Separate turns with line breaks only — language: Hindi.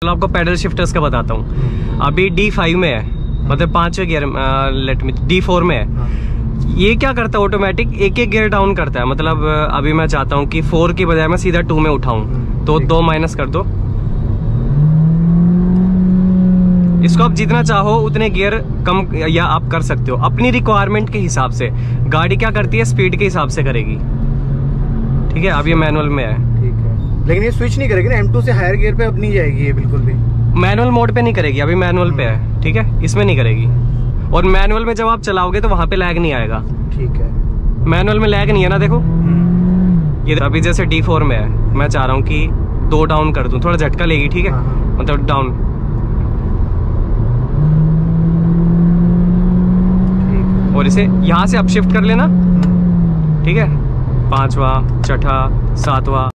एग्जांपल आपको पैडल शिफ्टर्स का बताता हूँ। अभी D5 में है, मतलब 5वें गियर, लेट मी D4 में है। ये क्या करता है, ऑटोमेटिक एक एक गियर डाउन करता है। मतलब अभी मैं चाहता हूँ कि 4 की बजाय मैं सीधा 2 में उठाऊं, तो 2 माइनस कर दो। इसको आप जितना चाहो उतने गियर कम या आप कर सकते हो अपनी रिक्वायरमेंट के हिसाब से। गाड़ी क्या करती है, स्पीड के हिसाब से करेगी। ठीक है, अब ये मैनुअल में है।
ठीक है, लेकिन ये स्विच नहीं करेगी ना, M2 से हायर गियर पे अब नहीं जाएगी ये बिल्कुल भी।
मैनुअल मोड पे नहीं करेगी, अभी मैनुअल पे है। ठीक है, इसमें नहीं करेगी। और मैनुअल में जब आप चलाओगे तो वहां पे लैग नहीं आएगा।
ठीक है,
मैनुअल में लैग नहीं है ना, देखो ये अभी जैसे D4 में है, मैं चाह रहा हूँ कि 2 डाउन कर दूं, थोड़ा झटका लेगी। ठीक है, मतलब डाउन। और इसे यहाँ से अप शिफ्ट कर लेना। ठीक है, 5वां, 6वां, 7वां।